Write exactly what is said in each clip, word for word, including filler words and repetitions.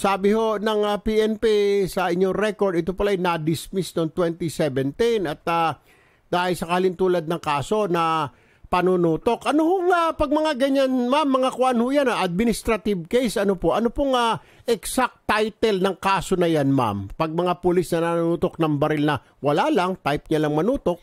sabi ho ng uh, P N P sa inyong record, ito pala ay na-dismiss noong twenty seventeen at uh, dahil sa kalintulad ng kaso na panunutok. Ano ho nga, pag mga ganyan, ma'am, mga kuwan ho yan, administrative case, ano po? Ano pong uh, exact title ng kaso na yan, ma'am? Pag mga pulis na nanutok ng baril na wala lang, type niya lang manutok.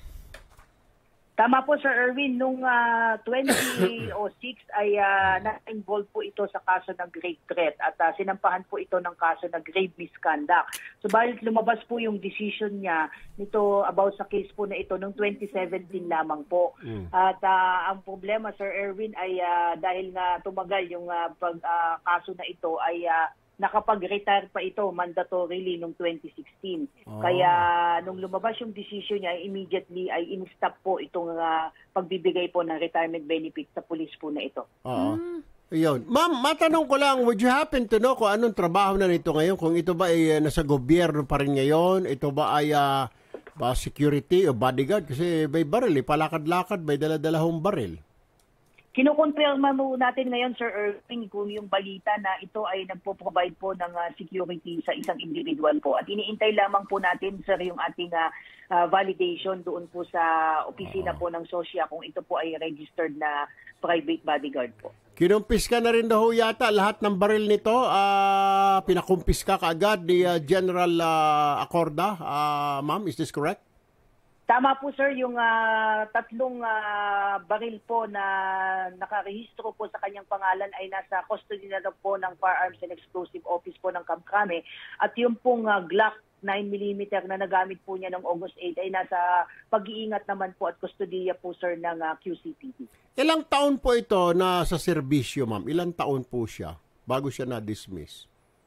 Tama po, Sir Erwin. Noong uh, twenty oh six ay uh, na-involve po ito sa kaso ng grave threat at uh, sinampahan po ito ng kaso ng grave misconduct. Subalit lumabas po yung decision niya nito about sa case po na ito noong twenty seventeen lamang po. Mm. At uh, ang problema, Sir Erwin, ay uh, dahil nga tumagal yung uh, pag, uh, kaso na ito ay uh, nakapag-retire pa ito mandatorily noong twenty sixteen. Oh. Kaya nung lumabas yung decision niya, immediately ay in-stop po itong uh, pagbibigay po ng retirement benefit sa police po na ito. Oo. Mm. Ayun. Ma'am, matanong ko lang, would you happen to know kung anong trabaho na nito ngayon? Kung ito ba ay uh, nasa gobyerno pa rin ngayon? Ito ba ay uh, ba security o bodyguard? Kasi may baril, eh, palakad-lakad, may dala-dalahong baril. Kinukonfirma mo natin ngayon, Sir Irving, kung yung balita na ito ay nagpo-provide po ng uh, security sa isang individual po. At iniintay lamang po natin, sir, yung ating uh, uh, validation doon po sa opisina po ng SOSYA kung ito po ay registered na private bodyguard po. Kinumpis ka na rin daw yata lahat ng baril nito. Uh, pinakumpis ka kaagad ni uh, General uh, Acorda. Uh, Ma'am, is this correct? Tama po, sir, yung uh, tatlong uh, baril po na nakarehistro po sa kanyang pangalan ay nasa custody na po ng Firearms and Explosive Office po ng Kamkrame. At yung pong uh, Glock nine millimeter na nagamit po niya ng August eight ay nasa pag-iingat naman po at kustodiya po, sir, ng uh, Q C P D. Ilang taon po ito na sa serbisyo, ma'am? Ilang taon po siya bago siya na-dismiss?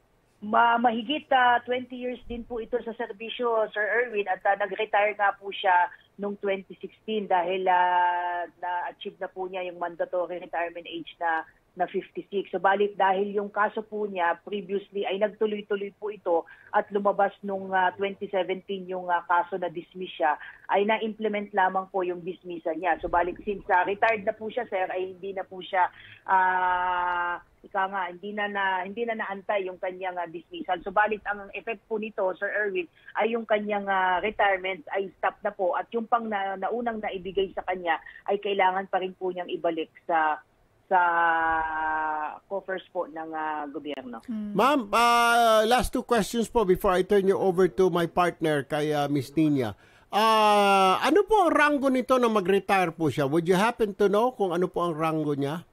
Ma mahigit uh, twenty years din po ito sa serbisyo, Sir Erwin, at uh, nag-retire nga po siya noong twenty sixteen dahil uh, na-achieve na po niya yung mandatory retirement age na na fifty-six. So balik dahil yung kaso po niya previously ay nagtuloy-tuloy po ito at lumabas nung uh, twenty seventeen yung uh, kaso na dismiss siya, ay na-implement lamang po yung dismissal niya. So balik since uh, retired na po siya, sir, ay hindi na po siya uh, ika nga, hindi na, na hindi na naantay yung kanyang uh, dismissal. So balit ang effect po nito, Sir Erwin, ay yung kanyang uh, retirement ay stop na po at yung pang na, naunang naibigay sa kanya ay kailangan pa rin po niyang ibalik sa sa coffers po ng uh, gobyerno. Hmm. Ma'am, uh, last two questions po before I turn you over to my partner kay uh, Miss Nina. Uh, ano po ang rango nito na mag-retire po siya? Would you happen to know kung ano po ang rango niya?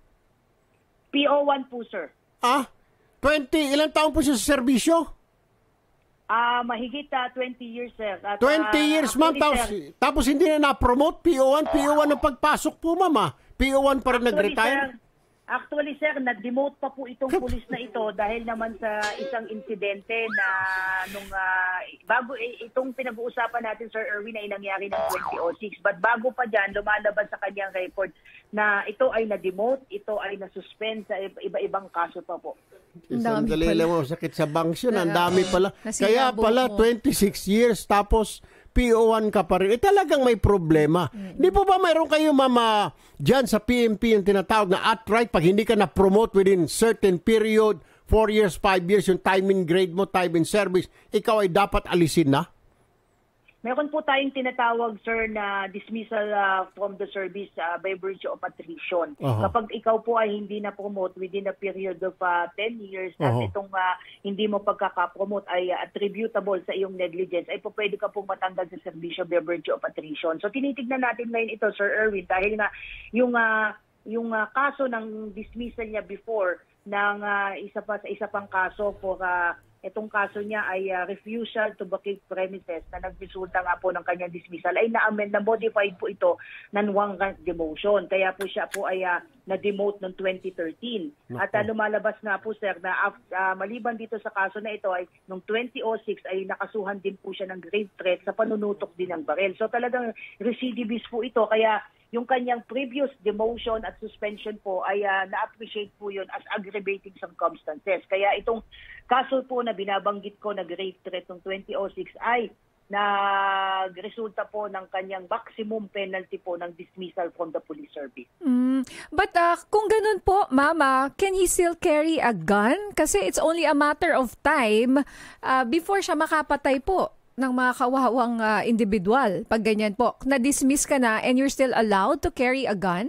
P O one po, sir. Ah, twenty, ilang taon po siya sa serbisyo? Ah, uh, mahigit uh, twenty years, sir. At, twenty uh, years, ma'am. Tapos, tapos hindi na na-promote P O one. P O one ang pagpasok po, ma'am. Ah. P O one pa rin nag-retire? Sir, actually, sir, na-demote pa po itong pulis na ito dahil naman sa isang insidente na nung uh, bago eh, itong pinag-uusapan natin, Sir Erwin, ay nangyari ng twenty oh six. But bago pa dyan, lumalabas sa kanyang record na ito ay na-demote, ito ay na-suspend sa iba-ibang kaso pa po. Sandali lang mo, sakit sa banks yun. Ang dami pala. Kaya pala, twenty-six years, tapos P O one ka pa rin. Eh talagang may problema. Hindi mm-hmm. po ba mayroon kayo, mama, dyan sa P M P yung tinatawag na outright, pag hindi ka na-promote within certain period, four years, five years, yung time in grade mo, time in service, ikaw ay dapat alisin na? Meron po tayong tinatawag, sir, na dismissal uh, from the service uh, by virtue of attrition. Uh-huh. Kapag ikaw po ay hindi na-promote within a period of uh, ten years uh-huh. at itong uh, hindi mo pagkaka-promote ay uh, attributable sa iyong negligence, ay po pwede ka pong matanggal sa servisyo by virtue of attrition. So tinitignan natin ngayon ito, Sir Erwin, dahil nga yung, uh, yung uh, kaso ng dismissal niya before ng uh, isa pa sa isa pang kaso for uh, itong kaso niya ay uh, refusal to vacate premises na nagresulta nga po ng kanyang dismissal ay na-amend, na-modified po ito ng one rank demotion. Kaya po siya po ay uh, na-demote noong twenty thirteen. At uh, lumalabas nga po, sir, na uh, maliban dito sa kaso na ito ay noong twenty oh six ay nakasuhan din po siya ng grave threat sa panunutok din ng baril. So talagang recidivist po ito. Kaya yung kanyang previous demotion at suspension po ay uh, na-appreciate po yun as aggravating circumstances. Kaya itong kaso po na binabanggit ko na grave threat ng twenty oh six ay nagresulta po ng kanyang maximum penalty po ng dismissal from the police service. Mm, but uh, kung ganun po, Mama, can he still carry a gun? Kasi it's only a matter of time uh, before siya makapatay po ng mga kawawang uh, individual. Pag ganyan po, na-dismiss ka na and you're still allowed to carry a gun?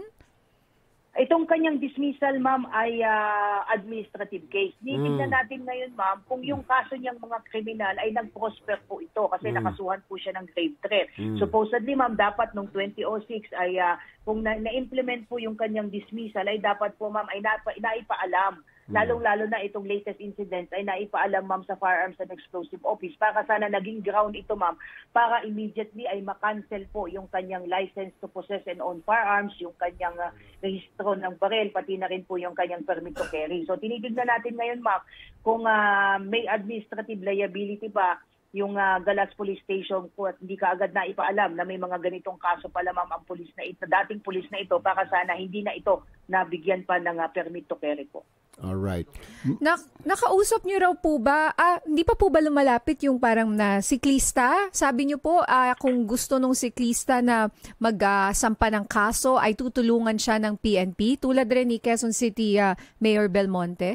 Itong kanyang dismissal, ma'am, ay uh, administrative case. Nitignan mm. natin ngayon, ma'am, kung yung kaso niyang mga kriminal ay nag-prosper po ito kasi mm. nakasuhan po siya ng grave threat. Mm. Supposedly, ma'am, dapat nung twenty oh six ay uh, kung na- na-implement po yung kanyang dismissal ay dapat po, ma'am, ay na- naipaalam. Lalong-lalo na itong latest incident ay naipaalam, ma'am, sa Firearms and Explosive Office para sana naging ground ito, ma'am, para immediately ay makancel po yung kanyang license to possess and own firearms, yung kanyang uh, rehistro ng baril, pati na rin po yung kanyang permit to carry. So tinitignan natin ngayon, ma'am, kung uh, may administrative liability ba yung uh, Galas Police Station po at hindi ka agad na ipaalam na may mga ganitong kaso pala, ma'am, ang pulis na ito, dating pulis na ito, para sana hindi na ito nabigyan pa ng uh, permit to carry po. All right. Na, nakausap niyo raw po ba, ah, hindi pa po ba lumalapit yung parang na siklista? Sabi niyo po, ah, kung gusto nung siklista na magsampa uh, ng kaso, ay tutulungan siya ng P N P, tulad rin ni Quezon City uh, Mayor Belmonte?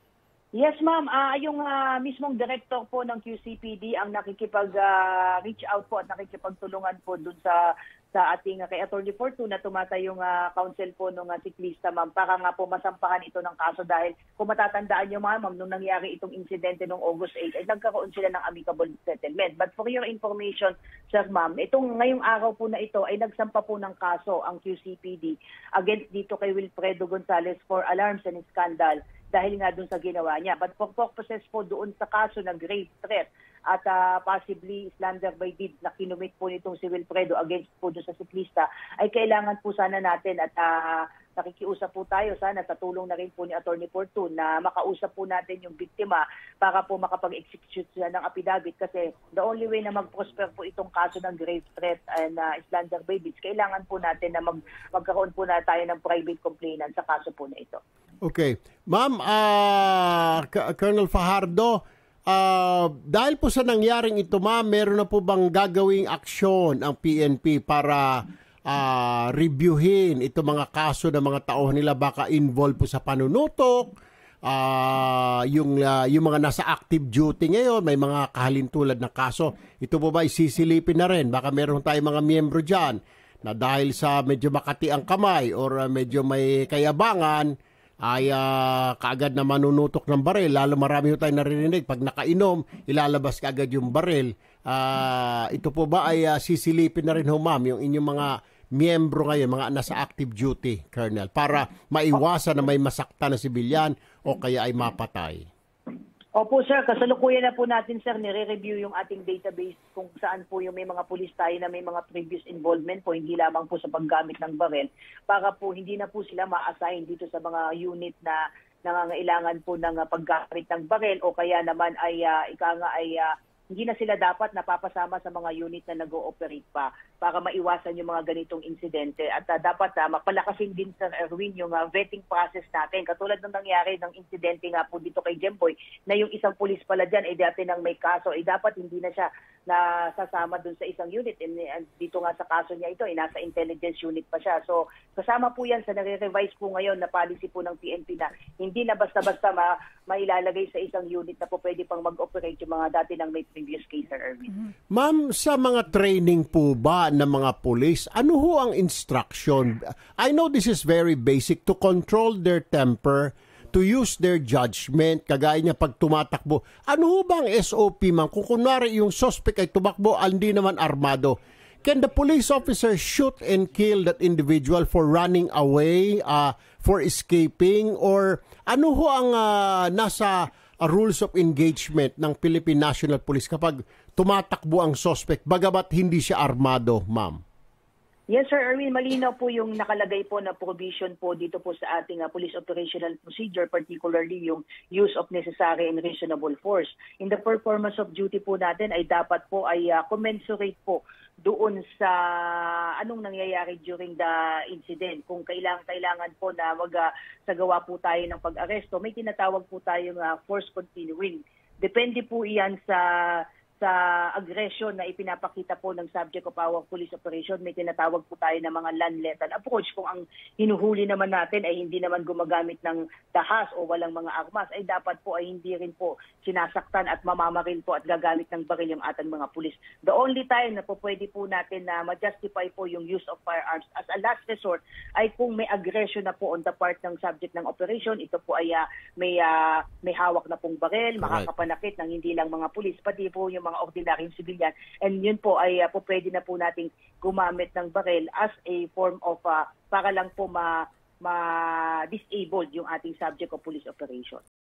Yes, ma'am. Uh, yung uh, mismong director po ng Q C P D ang nakikipag-reach uh, out po at nakikipagtulungan po dun sa sa ating uh, kay Attorney Fortune na tumatay yung uh, counsel po ng uh, siklista, ma'am, para nga po masampahan ito ng kaso dahil kung matatandaan niyo, ma'am, nung nangyari itong insidente noong August eighth, ay nagkaroon sila ng amicable settlement. But for your information, sir, ma'am, itong ngayong araw po na ito ay nagsampa po ng kaso ang Q C P D against dito kay Wilfredo Gonzalez for alarms and scandal dahil nga doon sa ginawa niya. But for purposes po doon sa kaso ng grave threat at uh, possibly slander by deed na kinumit po nitong si Wilfredo against po doon sa siklista, ay kailangan po sana natin at uh, nakikiusap po tayo sana sa tulong na rin po ni Attorney Fortune na makausap po natin yung biktima para po makapag-execute siya ng affidavit kasi the only way na mag-prosper po itong kaso ng grave threat and uh, slander by deeds, kailangan po natin na mag magkaroon po na tayo ng private complainant sa kaso po na ito. Okay. Ma'am, uh, Colonel Fajardo, uh, dahil po sa nangyaring ito, ma'am, meron na po bang gagawing aksyon ang P N P para uh, reviewin ito mga kaso ng mga tauhan nila baka involved po sa panunutok, uh, yung, uh, yung mga nasa active duty ngayon, may mga kahalintulad na kaso. Ito po ba isisilipin na rin? Baka meron tayong mga miyembro dyan na dahil sa medyo makati ang kamay or uh, medyo may kayabangan, ay uh, kaagad na manunutok ng baril. Lalo marami ho tayo narinig, pag nakainom, ilalabas kaagad yung baril. Uh, ito po ba ay uh, sisilipin na rin ho, ma'am, yung inyong mga miyembro ngayon, mga nasa active duty, Colonel, para maiwasan na may masakta na sibilyan o kaya ay mapatay? Opo, sir. Kasalukuyan na po natin, sir, nire-review yung ating database kung saan po yung may mga pulis tayo na may mga previous involvement po, hindi lamang po sa paggamit ng baril, para po hindi na po sila ma-assign dito sa mga unit na nangangailangan po ng uh, paggamit ng baril o kaya naman ay uh, ika nga ay uh, hindi na sila dapat napapasama sa mga unit na nag-ooperate pa para maiwasan yung mga ganitong insidente. At uh, dapat uh, mapalakasin din, Sir Erwin, yung uh, vetting process natin. Katulad ng nangyari ng insidente nga po dito kay Jemboy, na yung isang pulis pala dyan ay dati nang may kaso, ay dapat hindi na siya nasasama dun sa isang unit. And, and dito nga sa kaso niya ito, ay nasa intelligence unit pa siya. So kasama po yan sa nare-revise po ngayon na policy po ng P N P na hindi na basta-basta ma mailalagay sa isang unit na po pwede pang mag-operate yung mga dati nang may previous case, Sir Erwin. Mm-hmm. Ma'am, sa mga training po ba ng mga police, ano ho ang instruction? I know this is very basic, to control their temper, to use their judgment, kagaya niya pag tumatakbo. Ano ho ba ang S O P, ma'am? Kung kunwari yung suspect ay tumakbo, hindi naman armado, can the police officer shoot and kill that individual for running away, uh, for escaping, or ano ho ang uh, nasa uh, rules of engagement ng Philippine National Police kapag tumatakbo ang suspect, bagamat hindi siya armado, ma'am? Yes, Sir Erwin, malinaw po yung nakalagay po na provision po dito po sa ating uh, police operational procedure, particularly yung use of necessary and reasonable force. In the performance of duty po natin ay dapat po ay uh, commensurate po doon sa anong nangyayari during the incident. Kung kailangan kailangan po na mag-sagawa uh, po tayo ng pag-aresto, may tinatawag po tayong uh, force continuing. Depende po iyan sa sa aggression na ipinapakita po ng subject of our police operation, may tinatawag po tayo ng mga non-lethal approach. Kung ang hinuhuli naman natin ay hindi naman gumagamit ng dahas o walang mga armas, ay dapat po ay hindi rin po sinasaktan at mamamaril po at gagamit ng baril yung ating mga pulis. The only time na po pwede po natin na ma-justify po yung use of firearms as a last resort ay kung may aggression na po on the part ng subject ng operation. Ito po ay uh, may, uh, may hawak na pong baril, makakapanakit ng hindi lang mga pulis, pati po yung mga ordinaryong civilian. And yun po ay uh, po pwede na po nating gumamit ng baril as a form of uh, para lang po ma ma-disabled yung ating subject of police operation.